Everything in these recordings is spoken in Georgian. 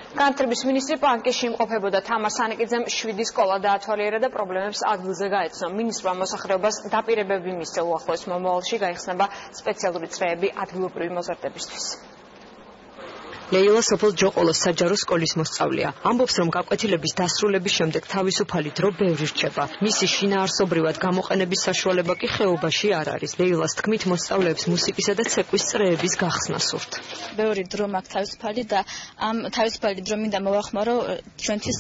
განათლების მინისტრი პანკისში იმყოფებოდა თამარ სანიკიძემ 7 სკოლა დაათვალიერა და პრობლემებს ადგილზე გაეცნო. მინისტრმა მოსახლეობას დაპირებები მისცა უახლოეს მომავალში გაიხსნება სპეციალური წრეები ადგილობრივი მოზარდებისთვის. ლეილა სოფელ ჯოყოლოს საჯარო სკოლის მოსწავლეა. ამბობს, რომ გაკვეთილების დასრულების შემდეგ თავისუფალი დრო ბევრი რჩება. მისი შინაარსობრივად გამოყენების საშუალება კი ხეობაში არ არის. ლეილას თქმით, მოსწავლეებს მუსიკისა და ცეკვის წრეების გახსნა სურთ. ბევრი დრო მაქვს თავისუფალი და ამ თავისუფალი დრო მინდა მოვახმარო ჩვენთვის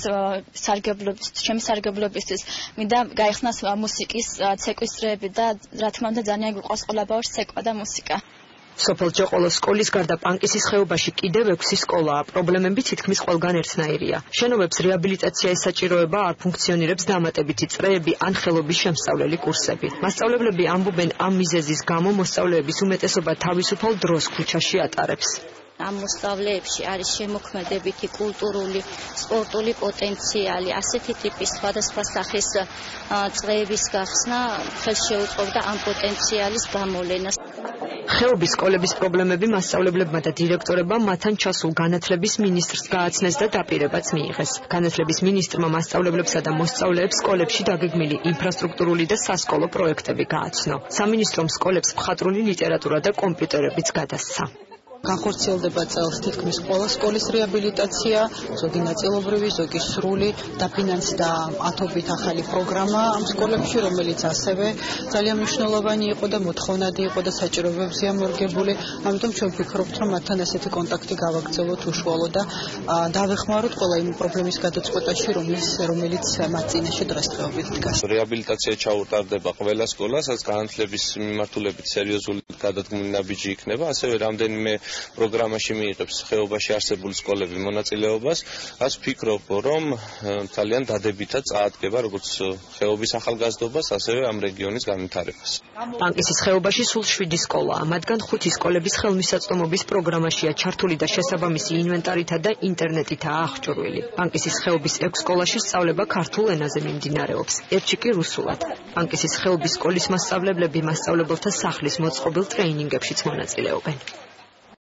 ჩემი სარგებლობისთვის. მინდა გაიხსნას მუსიკის ცეკვის წრეები და რა თქმა უნდა ძალიან გვიყვარს ყველა ბავშვს ცეკვა და მუსიკა. სოფელ ჯოყოლოს სკოლის გარდა პანკისის ხეობაში კიდევ 6 სკოლაა. პრობლემები თითქმის ყველგან ერთნაირია. შენობებს რეაბილიტაცია ესაჭიროება, არ ფუნქციონირებს დამატებითი წრეები ან ხელობის შემსწავლელი კურსები. მასწავლებლები ამბობენ, ამ მიზეზის გამო მოსწავლეების უმეტესობა თავისუფალ დროს ქუჩაში ატარებს. ამ მოსწავლეებში არის შემოქმედებითი, კულტურული, სპორტული პოტენციალი, ასეთი ტიპის სხვადასხვა სახის წრეების გახსნა ხელს შეუწყობდა ამ პოტენციალის გამოვლენას. ხეობის სკოლების პრობლემები მასწავლებლებმა და დირექტორებმა მათთან ჩასულ განათლების მინისტრს გააცნეს და დაპირებაც მიიღეს. განათლების მინისტრმა მასწავლებლებსა და მოსწავლეებს სკოლებში დაგეგმილი ინფრასტრუქტურული და სასკოლო პროექტები გააცნო. სამინისტრომ სკოლებს მხატვრული ლიტერატურა და კომპიუტერებიც გადასცა. განხორციელდება წელს თითქმის ყველა სკოლის რეაბილიტაცია, ზოგი ნაწილობრივი, ზოგი სრული, დაფინანსდა ათობით ახალი პროგრამა ამ სკოლებში, რომელიც ასევე ძალიან მნიშვნელოვანი იყო და მოთხოვნადი იყო და საჭიროებებზეა მორგებული. ამიტომ ჩვენ ვფიქრობთ, რომ მათთან ესეთი კონტაქტი გავაგრძელოთ უშუალო და დავეხმაროთ ყველა იმ პრობლემის გადაწყვეტაში, რომელიც მათ წინაშე დღესდღეობით დგას. რეაბილიტაცია ჩაუტარდება ყველა სკოლას, რაც განათლების მიმართულებით სერიოზული გადადგმული ნაბიჯი იქნება, ასევე რამდენიმე პროგრამაში მიიღებს ხეობაში არსებული სკოლები მონაწილეობას, რაც ვფიქრობ, რომ ძალიან დადებითად წაადგება როგორც ხეობის ახალგაზრდობას, ასევე ამ რეგიონის განვითარებას. პანკისის ხეობაში სულ 7 სკოლაა, მათგან 5 სკოლების ხელმისაწვდომობის პროგრამაშია ჩართული და შესაბამისი ინვენტარითა და ინტერნეტითაა აღჭურვილი. პანკისის ხეობის 6 სკოლაში სწავლება ქართულ ენაზე მიმდინარეობს, ერთში კი რუსულად. პანკისის ხეობის სკოლის მასწავლებლები მასწავლებელთა სახლის მოწყობილ ტრეინინგებშიც მონაწილეობენ.